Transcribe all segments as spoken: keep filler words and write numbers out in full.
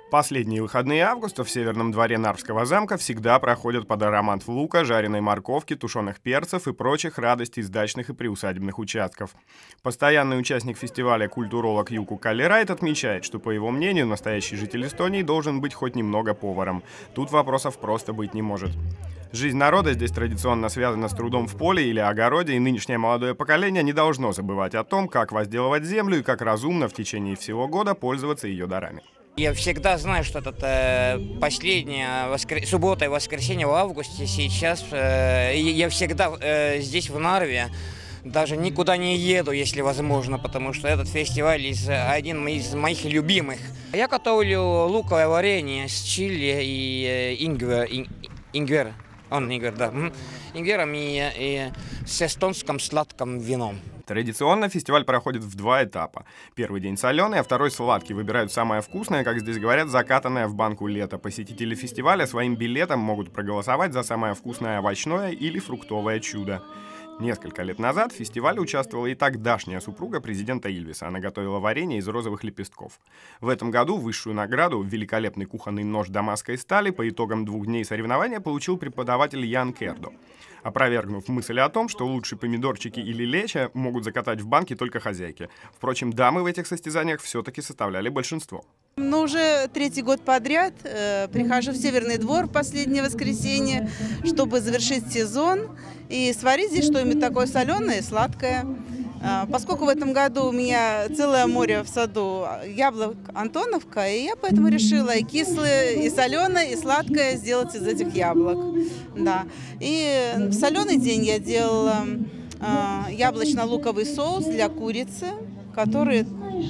Последние выходные августа в северном дворе Нарвского замка всегда проходят под аромат лука, жареной морковки, тушеных перцев и прочих радостей с дачных и приусадебных участков. Постоянный участник фестиваля культуролог Юку Каллерайт отмечает, что, по его мнению, настоящий житель Эстонии должен быть хоть немного поваром. Тут вопросов просто быть не может. Жизнь народа здесь традиционно связана с трудом в поле или огороде, и нынешнее молодое поколение не должно забывать о том, как возделывать землю и как разумно в течение всего года пользоваться ее дарами. Я всегда знаю, что это э, последняя воскр... суббота и воскресенье в августе. Сейчас э, я всегда э, здесь, в Нарве, даже никуда не еду, если возможно, потому что этот фестиваль из, один из моих любимых. Я готовлю луковое варенье с чили и э, ингвер, ин, ингвер, он ингвер, да, ингвером и, и с эстонским сладким вином. Традиционно фестиваль проходит в два этапа. Первый день соленый, а второй сладкий. Выбирают самое вкусное, как здесь говорят, закатанное в банку лето. Посетители фестиваля своим билетом могут проголосовать за самое вкусное овощное или фруктовое чудо. Несколько лет назад в фестивале участвовала и тогдашняя супруга президента Ильвиса. Она готовила варенье из розовых лепестков. В этом году высшую награду, великолепный кухонный нож дамасской стали, по итогам двух дней соревнования получил преподаватель Ян Кердо, опровергнув мысль о том, что лучшие помидорчики или лечо могут закатать в банке только хозяйки. Впрочем, дамы в этих состязаниях все-таки составляли большинство. Но уже третий год подряд э, прихожу в Северный двор в последнее воскресенье, чтобы завершить сезон и сварить здесь что-нибудь такое соленое и сладкое. Э, поскольку в этом году у меня целое море в саду яблок Антоновка, и я поэтому решила и кислое, и соленое, и сладкое сделать из этих яблок. Да. И в соленый день я делала э, яблочно-луковый соус для курицы, который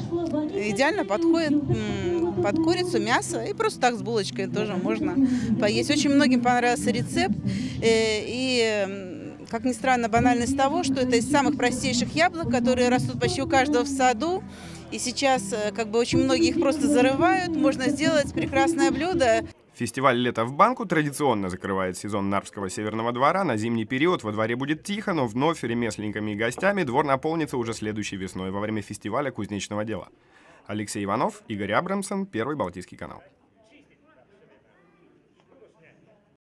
идеально подходит под курицу, мясо, и просто так с булочкой тоже можно поесть. Очень многим понравился рецепт, и, как ни странно, банальность того, что это из самых простейших яблок, которые растут почти у каждого в саду, и сейчас как бы очень многие их просто зарывают, можно сделать прекрасное блюдо. Фестиваль «Лето в банку» традиционно закрывает сезон Нарвского северного двора. На зимний период во дворе будет тихо, но вновь ремесленниками и гостями двор наполнится уже следующей весной во время фестиваля кузнечного дела. Алексей Иванов, Игорь Абрамсон, Первый Балтийский канал.